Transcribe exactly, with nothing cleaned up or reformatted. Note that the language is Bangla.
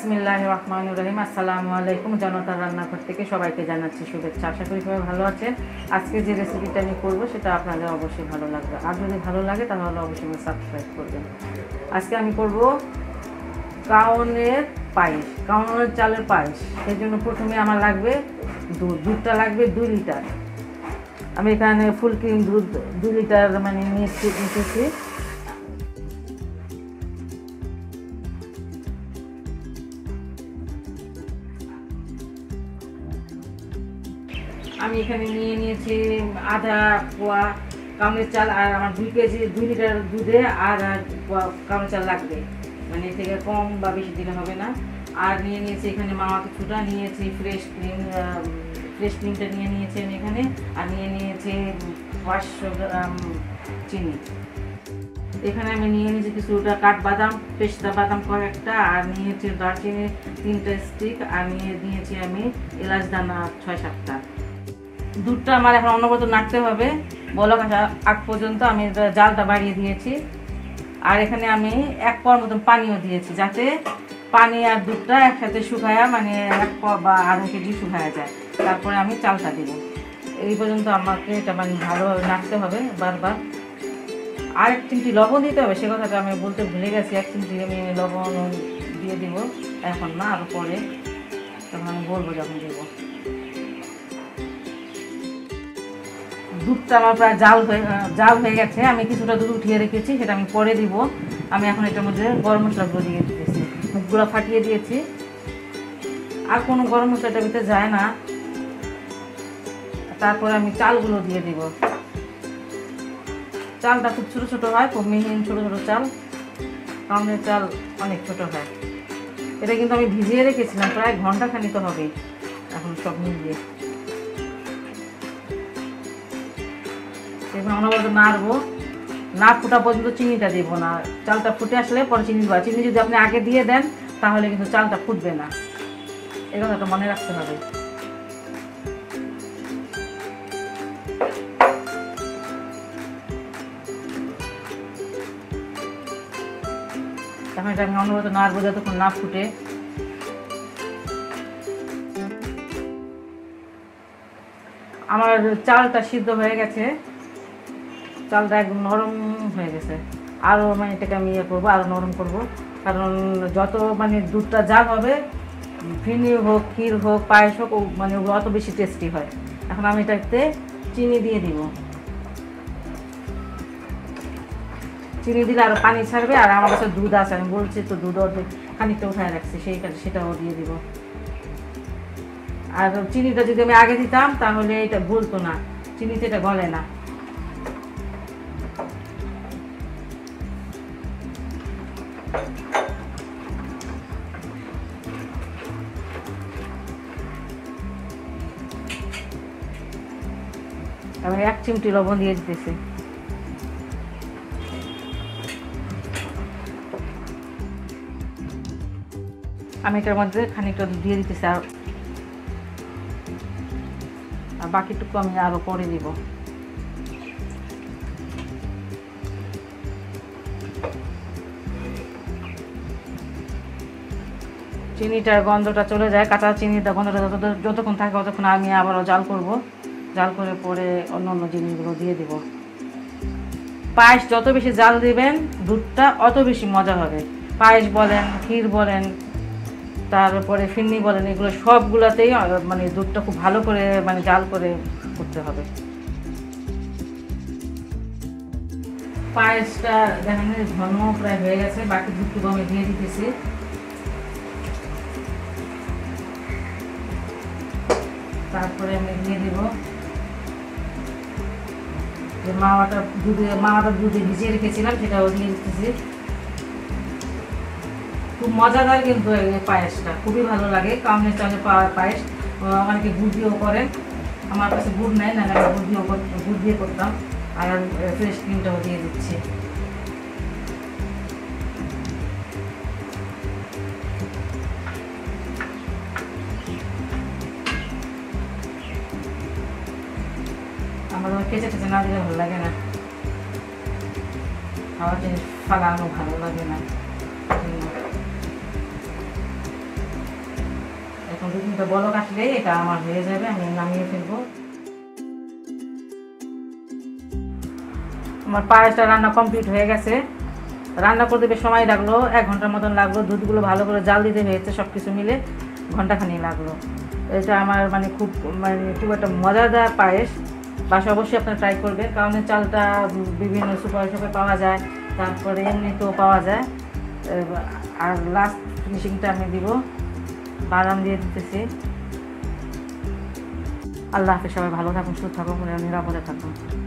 বিসমিল্লাহির রহমানির রহিম। আসসালামু আলাইকুম। জনতার রান্নাঘর থেকে সবাইকে জানাচ্ছি শুভেচ্ছা। আশা করি সবাই ভালো আছেন। আজকে যে রেসিপিটা আমি করবো সেটা আপনাদের অবশ্যই ভালো লাগবে, আর যদি ভালো লাগে তাহলে অবশ্যই সাবস্ক্রাইব করবেন। আজকে আমি করব কাউনের পায়েস, কাউনের চালের পায়েস। এর জন্য প্রথমে আমার লাগবে দুধ। দুধটা লাগবে দুই লিটার। আমি এখানে ফুল ক্রিম দুধ দুই লিটার মানে নিয়েছি নিতেছি। আমি এখানে নিয়ে নিয়েছি আধা পোয়া কাউনের চাল, আর আমার দুই কেজি দুই লিটার দুধে আর পোয়া কাউনের চাল লাগবে, মানে এর থেকে কম বা বেশি দিলে হবে না। আর নিয়ে নিয়েছি এখানে মাওয়া কিছুটা, নিয়েছি ফ্রেশ ক্রিম, ফ্রেশ ক্রিমটা নিয়ে নিয়েছি আমি এখানে, আর নিয়ে নিয়েছি পাঁচশো গ্রাম চিনি। এখানে আমি নিয়ে নিয়েছি কিছুটা কাঠবাদাম, পেস্তা বাদাম কয়েকটা, আর নিয়েছি দারচিনি তিনটা স্টিক, আর নিয়ে নিয়েছি আমি এলাচ দানা ছয় সাতটা। দুধটা আমার এখন অনবরত নাড়তে হবে, বলক আসা আগ পর্যন্ত আমি জালটা বাড়িয়ে দিয়েছি। আর এখানে আমি এক পোয়ার মতন পানিও দিয়েছি, যাতে পানি আর দুধটা একসাথে শুকায়া মানে এক পোয়া বা আধা কেজি শুকায়া যায়। তারপরে আমি চালটা দেব। এই পর্যন্ত আমাকে এটা মানে ভালোভাবে নাড়তে হবে বারবার। আর এক চিমটি লবণ দিতে হবে, সে কথাটা আমি বলতে ভুলে গেছি। এক চিমটি আমি লবণ দিয়ে দিব, এখন না আরও পরে, তখন আমি বলবো যখন দেবো। দুধটা আমার প্রায় জাল হয়ে জাল হয়ে গেছে। আমি কিছুটা দুধ উঠিয়ে রেখেছি, সেটা আমি পরে দিব। আমি এখন এটার মধ্যে গরম মশলাগুলো দিয়ে দিয়েছি, মুখগুলো ফাটিয়ে দিয়েছি। আর কোনো গরম মশলা এটার ভিতরে যায় না। তারপরে আমি চালগুলো দিয়ে দিব। চালটা খুব ছোটো ছোটো হয়, খুব মিহিন ছোটো ছোটো চাল। কাউনের চাল অনেক ছোটো হয়। এটা কিন্তু আমি ভিজিয়ে রেখেছিলাম প্রায় ঘন্টা খানিক তো হবে এখন সব মিলিয়ে। এখন অনবরত নাড়বো, না ফুটা পর্যন্ত চিনিটা দেবো না। চালটা ফুটে আসলে পরে চিনি দেবো। চিনি যদি আপনি আগে দিয়ে দেন তাহলে কিন্তু চালটা ফুটবে না, এই কথাটা মনে রাখতে হবে। এখন এটা আমি অনবরত নাড়বো যতক্ষণ না ফুটে। আমার চালটা সিদ্ধ হয়ে গেছে, চালটা একদম নরম হয়ে গেছে। আরও মানে এটাকে আমি ইয়ে করবো, আরও নরম করবো, কারণ যত মানে দুধটা জাল হবে, ফিরনি হোক ক্ষীর হোক পায়েস হোক, মানে ওগুলো অত বেশি টেস্টি হয়। এখন আমি এটাতে চিনি দিয়ে দিব। চিনি দিলে আরও পানি ছাড়বে। আর আমার কাছে দুধ আছে, আমি বলছি তো দুধ অর্ধেক খানিকটা উঠায় রাখছি, সেই কাজে সেটাও দিয়ে দিব। আর চিনিটা যদি আমি আগে দিতাম তাহলে এটা গলতো না, চিনিতে এটা গলে না। আমি এক চিমটি লবণ দিয়ে দিতেছি। আমি এটার মধ্যে খানিকটা দিয়ে দিতেছি, আর বাকিটুকু আমি আরো পরে দিব। চিনিটার গন্ধটা চলে যায়, কাঁচা চিনিটা গন্ধটা যত যতক্ষণ থাকে ততক্ষণ আমি আবারও জাল করব। জাল করে পরে অন্য অন্য জিনিসগুলো দিয়ে দিব। পায়েস যত বেশি জাল দিবেন দুধটা অত বেশি মজা হবে। পায়েস বলেন, ক্ষীর বলেন, তারপরে ফিরনি বলেন, এগুলো সবগুলোতেই মানে দুধটা খুব ভালো করে মানে জাল করে করতে হবে। পায়েসটা দেখেন ঘন প্রায় হয়ে গেছে, বাকি দুধটুকু আমি দিয়ে দিতেছি। তারপরে আমি দিয়ে দিব যে মাওয়াটা দুধে মাওয়াটা দুধে ভিজিয়ে রেখেছিলাম, সেটাও দিয়ে দিতেছি। খুব মজাদার কিন্তু এই পায়েসটা, খুবই ভালো লাগে। কাউনের চালের পায়েস অনেকে গুড় দিয়েও করেন, আমার কাছে গুড় নেই, না আমি গুড় দিয়েও গুড় দিয়ে করতাম। আর ফ্রেশ ক্রিমটাও দিয়ে দিচ্ছি। আমার কেঁচে টেচে না দিলে ভালো লাগে না, খাওয়ার জিনিস ফালানো ভালো লাগে না। দু তিনটা বলক আসলেই এটা আমার হয়ে যাবে, আমি নামিয়ে ফেলবো। আমার পায়েসটা রান্না কমপ্লিট হয়ে গেছে। রান্না করতে বেশ সময় লাগলো, এক ঘন্টার মতন লাগলো। দুধগুলো ভালো করে জাল দিতে হয়েছে, সব কিছু মিলে ঘন্টাখানি লাগলো। এটা আমার মানে খুব মানে খুব একটা মজাদার পায়েস। বাসা অবশ্যই আপনারা ট্রাই করবেন, কারণ এই চালটা বিভিন্ন সুপার শপে পাওয়া যায়, তারপরে এমনিতেও পাওয়া যায়। আর লাস্ট ফিনিশিংটা আমি দিব, বাদাম দিয়ে দিতেছি। আল্লাহ হাফেজ, সবাই ভালো থাকুন, সুস্থ থাকুন, নিরাপদে থাকুন।